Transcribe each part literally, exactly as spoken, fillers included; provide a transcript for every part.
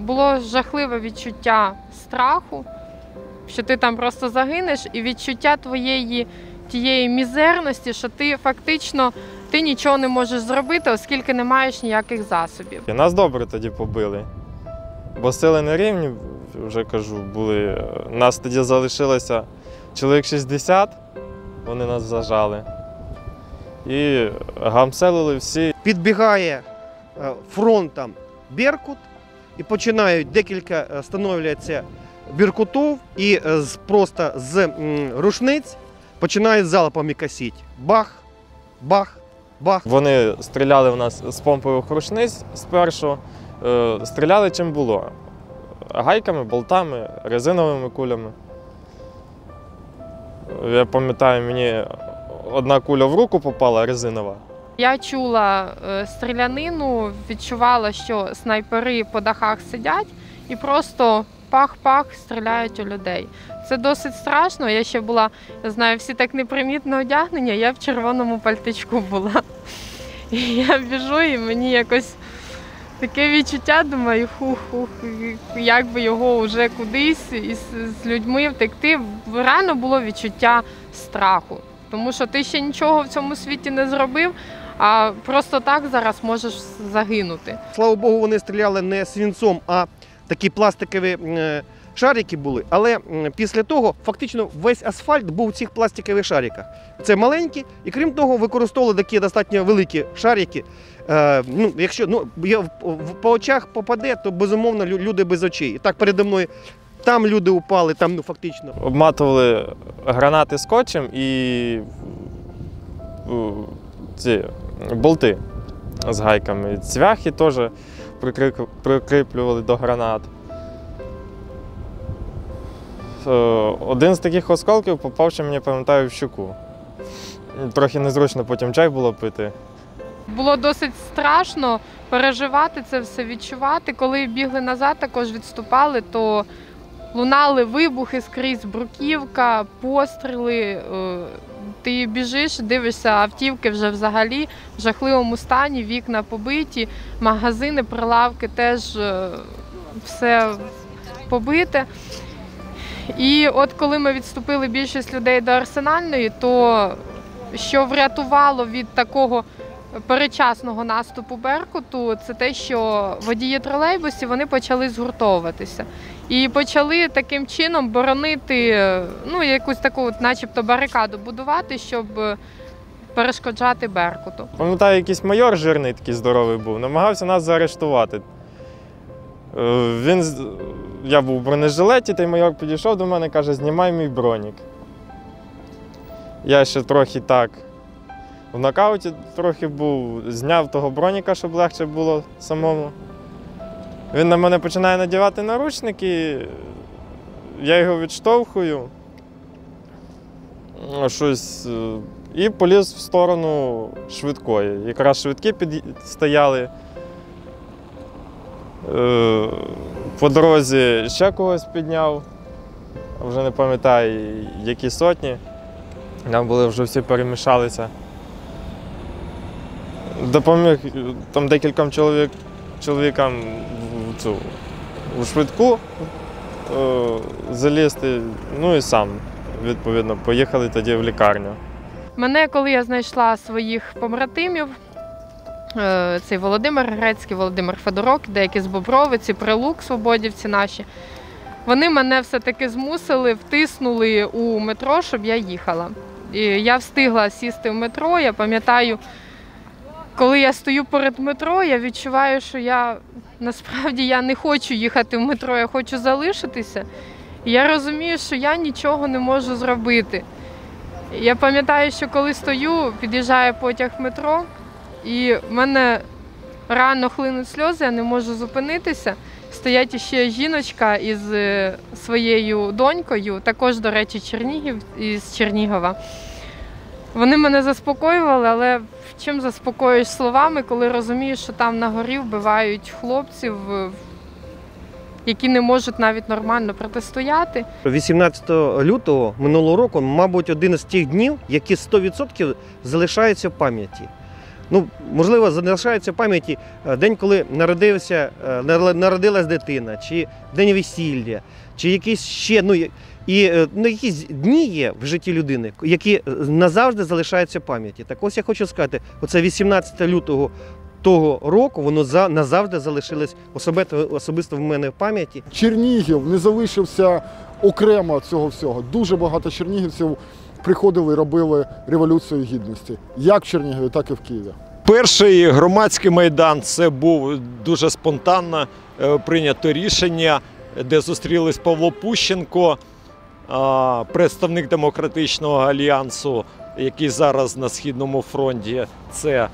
було жахливе відчуття страху, що ти там просто загинеш, і відчуття твоєї тієї мізерності, що ти фактично ти нічого не можеш зробити, оскільки не маєш ніяких засобів. І нас добре тоді побили, бо сили на рівні, вже кажу, були. Нас тоді залишилося чоловік шістдесят, вони нас зажали. І гамселили всі. Підбігає фронтом Беркут, і починають декілька, становляться беркутів, і просто з рушниць починають залпами косити. Бах, бах, бах. Вони стріляли в нас з помпових рушниць спершу, стріляли чим було. Гайками, болтами, резиновими кулями. Я пам'ятаю, мені одна куля в руку попала, резинова. Я чула стрілянину, відчувала, що снайпери по дахах сидять і просто пах-пах стріляють у людей. Це досить страшно. Я ще була, я знаю, всі так непримітно одягнені, я в червоному пальтичку була. І я біжу, і мені якось таке відчуття, думаю, хух-хух, як би його вже кудись із з людьми втекти. Реально було відчуття страху, тому що ти ще нічого в цьому світі не зробив, а просто так зараз можеш загинути. Слава Богу, вони стріляли не свинцом, а такі пластикові шарики були. Але після того фактично весь асфальт був в цих пластикових шариках. Це маленькі, і крім того, використовували такі достатньо великі шарики. Е, ну, якщо ну, по очах попаде, то безумовно люди без очей. І так передо мною там люди упали, там ну, фактично. Обматували гранати скотчем і ці болти з гайками. Цвяхи теж прикріплювали до гранат. Один з таких осколків попав, ще мені, пам'ятаю, в щоку. Трохи незручно потім чай було пити. Було досить страшно переживати це все, відчувати. Коли бігли назад, також відступали, то лунали вибухи скрізь, бруківка, постріли. Ти біжиш, дивишся, автівки вже взагалі в жахливому стані, вікна побиті, магазини, прилавки теж все побите. І от коли ми відступили більшість людей до Арсенальної, то що врятувало від такого передчасного наступу Беркуту, це те, що водії тролейбусів вони почали згуртовуватися. І почали таким чином боронити, ну, якусь таку от, начебто барикаду будувати, щоб перешкоджати Беркуту. Пам'ятаю, якийсь майор жирний такий здоровий був, намагався нас заарештувати. Він, я був у бронежилеті, той майор підійшов до мене і каже, знімай мій бронік. Я ще трохи так в нокауті трохи був, зняв того броніка, щоб легше було самому. Він на мене починає надівати наручники, я його відштовхую, щось, і поліз в сторону швидкої. Якраз швидкі стояли. По дорозі ще когось підняв, вже не пам'ятаю, які сотні. Там були вже всі перемішалися. Допоміг там декільком чоловік, чоловікам в цю у швидку е, залізти, ну і сам, відповідно, поїхали тоді в лікарню. Мене, коли я знайшла своїх побратимів, е, цей Володимир Грецький, Володимир Федорок, деякі з Бобровиці, Прилук, свободівці наші, вони мене все-таки змусили, втиснули у метро, щоб я їхала. І я встигла сісти в метро, я пам'ятаю, коли я стою перед метро, я відчуваю, що я насправді я не хочу їхати в метро, я хочу залишитися. І я розумію, що я нічого не можу зробити. Я пам'ятаю, що коли стою, під'їжджає потяг метро, і в мене рано хлинуть сльози, я не можу зупинитися. Стоять ще жіночка із своєю донькою, також, до речі, Чернігів, із Чернігова. Вони мене заспокоювали, але чим заспокоюєш словами, коли розумієш, що там на горі вбивають хлопців, які не можуть навіть нормально протистояти. вісімнадцятого лютого минулого року, мабуть, один з тих днів, які сто відсотків залишаються в пам'яті. Ну, можливо, залишається в пам'яті е, день, коли народився, е, нар- народилась дитина, чи день весілля, чи якісь ще, ну, і- і е, ну, якісь дні є в житті людини, які назавжди залишаються в пам'яті. Так ось я хочу сказати, оце вісімнадцятого лютого того року, воно за, назавжди залишилось особисто, особисто в мене в пам'яті. Чернігів не залишився окремо від цього всього. Дуже багато чернігівців приходили і робили Революцію Гідності. Як в Чернігові, так і в Києві. Перший громадський майдан – це був дуже спонтанно е, прийнято рішення, де зустрілись Павло Пущенко, е, представник Демократичного альянсу, який зараз на Східному фронті, це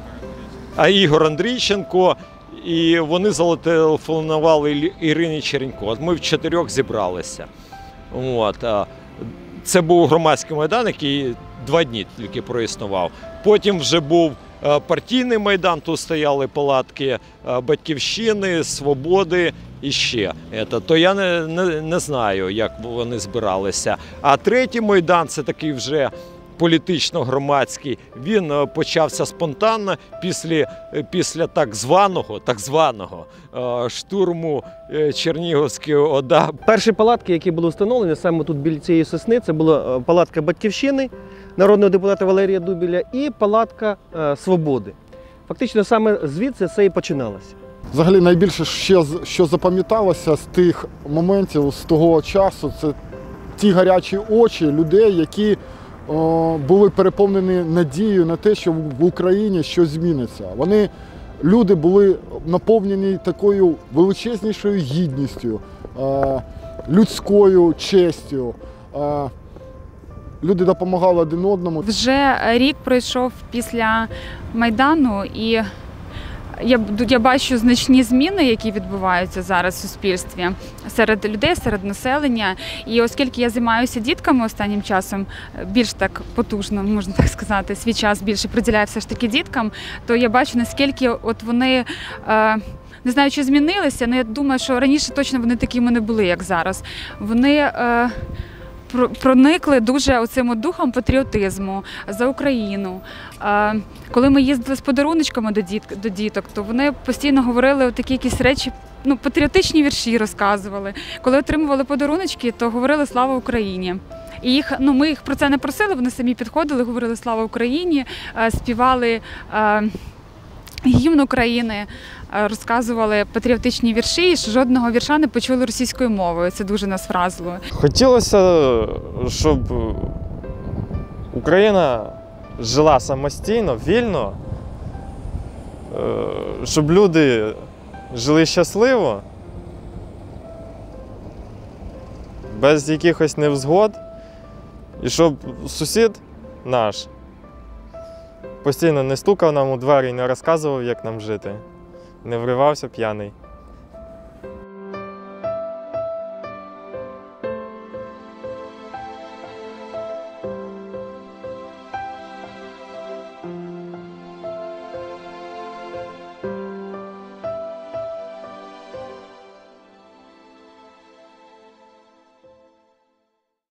а Ігор Андрійченко, і вони зателефонували Іль- Ірині Черенько. От ми в чотирьох зібралися. От. е, Це був громадський майдан, який два дні тільки проіснував. Потім вже був е, партійний майдан, тут стояли палатки е, Батьківщини, Свободи і ще. Ето, то я не, не, не знаю, як вони збиралися. А третій майдан – це такий вже політично-громадський. Він е, почався спонтанно після, е, після так званого, так званого е, штурму е, Чернігівської ОДА. Перші палатки, які були встановлені саме тут біля цієї сосни, це була е, палатка Батьківщини, народного депутата Валерія Дубіля, і палатка е, Свободи. Фактично саме звідси це і починалося. Взагалі найбільше, ще, з- що запам'яталося з тих моментів, з того часу, це ті гарячі очі людей, які о, були переповнені надією на те, що в Україні щось зміниться. Вони, люди були наповнені такою величезнішою гідністю, е, людською честю. Е, люди допомагали один одному. Вже рік пройшов після Майдану, і я, я бачу значні зміни, які відбуваються зараз в суспільстві серед людей, серед населення. І оскільки я займаюся дітками останнім часом, більш так потужно, можна так сказати, свій час більше приділяю все ж таки діткам, то я бачу, наскільки от вони, е, не знаю, чи змінилися, але я думаю, що раніше точно вони такими не були, як зараз. Вони е, про- проникли дуже оцим от духом патріотизму за Україну. Е, Коли ми їздили з подаруночками до діт- до діток, то вони постійно говорили такі якісь речі, ну, патріотичні вірші розказували. Коли отримували подаруночки, то говорили «Слава Україні». І їх, ну, ми їх про це не просили, вони самі підходили, говорили «Слава Україні», е, співали е, гімн України, е, розказували патріотичні вірші, і жодного вірша не почули російською мовою. Це дуже нас вразило. Хотілося, щоб Україна жила самостійно, вільно, е, щоб люди жили щасливо, без якихось невзгод, і щоб сусід наш постійно не стукав нам у двері і не розказував, як нам жити, не вривався п'яний.